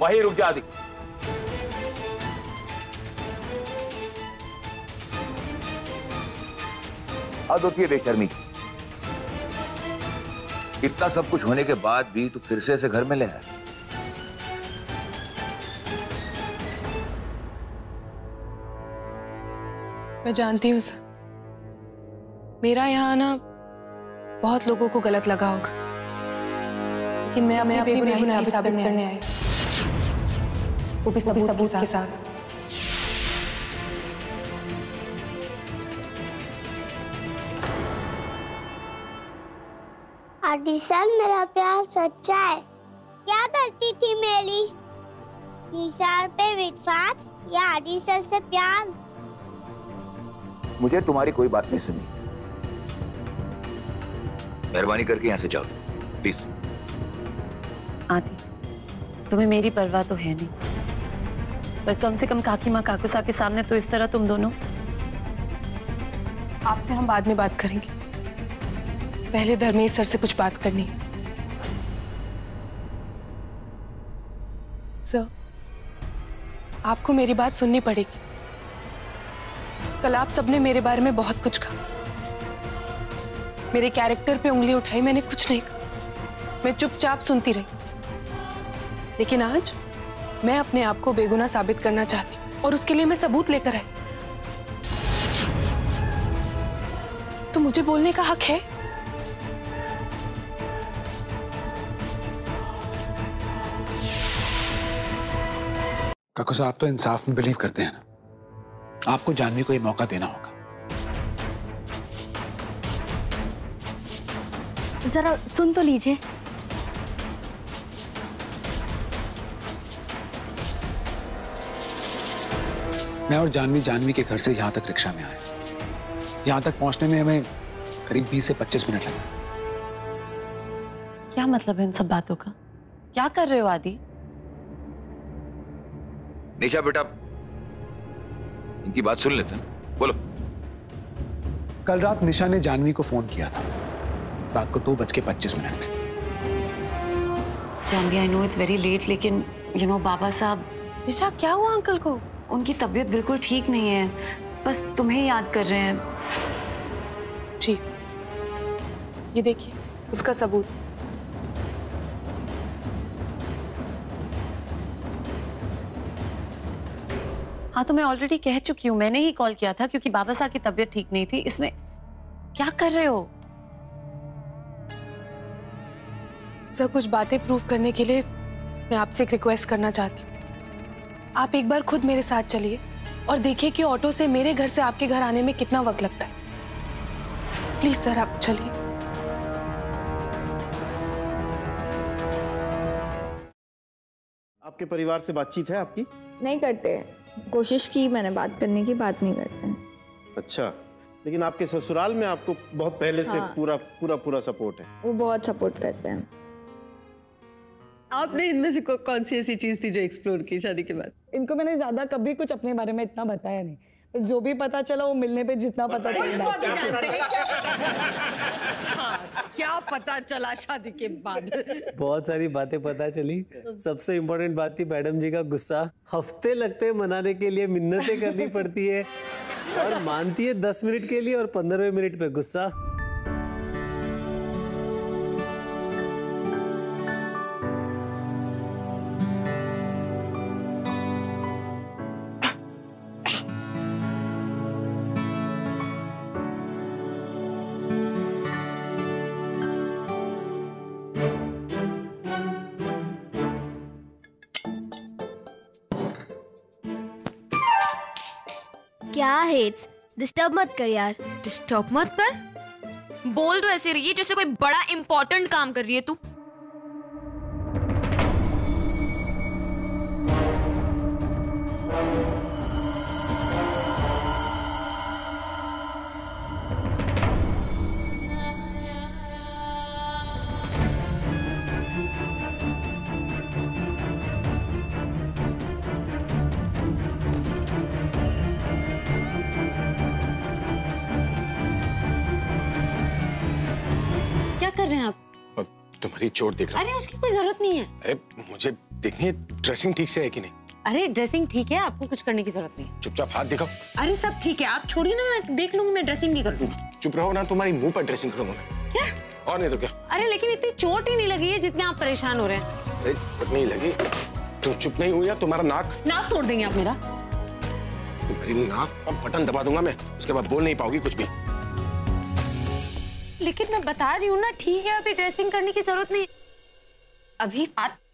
वहीं रुक जा आदि। हद होती है बेशर्मी की। इतना सब कुछ होने के बाद भी तू फिर से इसे घर में ले आया। मैं जानती हूँ सर, मेरा यहाँ आना बहुत लोगों को गलत लगा होगा, लेकिन मैं अपनी बेगुनाही साबित करने आई, वो भी सबूत के साथ। आदि सर, मेरा प्यार सच्चा है। क्या करती थी मेरी? निसार पे विश्वास या आदि सर से प्यार? मुझे तुम्हारी कोई बात नहीं सुनी। मेहरबानी करके यहाँ से जाओ प्लीज। आदि, तुम्हें मेरी परवाह तो है नहीं, पर कम से कम काकी माँ काकुसा के सामने तो इस तरह तुम दोनों। आपसे हम बाद में बात करेंगे, पहले धर्मेश सर से कुछ बात करनी है। सर, आपको मेरी बात सुननी पड़ेगी। कल आप सबने मेरे बारे में बहुत कुछ कहा, मेरे कैरेक्टर पे उंगली उठाई, मैंने कुछ नहीं कहा, मैं चुपचाप सुनती रही। लेकिन आज मैं अपने आप को बेगुनाह साबित करना चाहती हूँ और उसके लिए मैं सबूत लेकर आई। तो मुझे बोलने का हक है। काकुसा, आप तो इंसाफ में बिलीव करते हैं ना, आपको जानवी को ये मौका देना होगा। जरा सुन तो लीजिए। मैं और जानवी के घर से यहाँ तक रिक्शा में आए। यहाँ तक पहुँचने में हमें करीब 20 से 25 मिनट लगे। क्या मतलब है इन सब बातों का? क्या कर रहे हो आदि? निशा बेटा, इनकी बात सुन लेते हैं, बोलो। कल रात निशा ने जानवी को फोन किया था, रात को 2:25 पे। Janvi, I know it's very late, लेकिन यू नो बाबा साहब। निशा, क्या हुआ अंकल को? उनकी तबीयत बिल्कुल ठीक नहीं है, बस तुम्हें याद कर रहे हैं। जी, ये देखिए उसका सबूत। हाँ, तो मैं ऑलरेडी कह चुकी हूँ, मैंने ही कॉल किया था क्योंकि बाबा साहब की तबीयत ठीक नहीं थी। इसमें क्या कर रहे हो? सर, कुछ बातें प्रूव करने के लिए मैं आपसे एक रिक्वेस्ट करना चाहती हूँ। आप एक बार खुद मेरे साथ चलिए और देखिए कि ऑटो से मेरे घर से आपके घर आने में कितना वक्त लगता है। प्लीज सर, आप चलिए। आपके परिवार से बातचीत है आपकी? नहीं करते, कोशिश की मैंने बात करने की, बात नहीं करते हैं। अच्छा, लेकिन आपके ससुराल में आपको बहुत पहले से पूरा सपोर्ट है? वो बहुत सपोर्ट करते हैं। आपने इनमें से कौन सी ऐसी चीज थी जो एक्सप्लोर की शादी के बाद? इनको मैंने ज्यादा कभी कुछ अपने बारे में इतना बताया नहीं, पर जो भी पता चला वो मिलने पे जितना पता चला। क्या पता चला शादी के बाद? बहुत सारी बातें पता चली। सबसे इम्पोर्टेंट बात थी मैडम जी का गुस्सा। हफ्ते लगते हैं मनाने के लिए, मिन्नतें करनी पड़ती है और मानती है 10 मिनट के लिए और 15वें मिनट पे गुस्सा। क्या हेट्स, डिस्टर्ब मत कर यार। डिस्टर्ब मत कर? बोल तो ऐसे रही है जैसे कोई बड़ा इंपॉर्टेंट काम कर रही है तू। कर रहे हैं आप? तुम्हारी चोट देख रहा हूं। अरे उसकी कोई जरूरत नहीं है। अरे मुझे देखिए ड्रेसिंग ठीक से है कि नहीं। अरे ड्रेसिंग ठीक है, आपको कुछ करने की जरूरत नहीं। चुपचाप हाथ दिखाओ। अरे सब ठीक है, आप छोड़िए ना, मैं देख लूंगी, मैं ड्रेसिंग नहीं कर दूंगी। चुप रहो ना, तुम्हारी मुंह पर ड्रेसिंग करूंगा मैं। क्या? और नहीं तो क्या। अरे लेकिन इतनी चोट ही नहीं लगी है जितने आप परेशान हो रहे हैं। अरे चोट नहीं लगी, तुम चुप नहीं हुई, तुम्हारा नाक तोड़ देंगे आप मेरा। तुम्हारी नाक पर बटन दबा दूंगा मैं, उसके बाद बोल नहीं पाओगी कुछ भी। लेकिन मैं बता रही हूँ ना, ठीक है, अभी ड्रेसिंग करने की जरूरत नहीं। अभी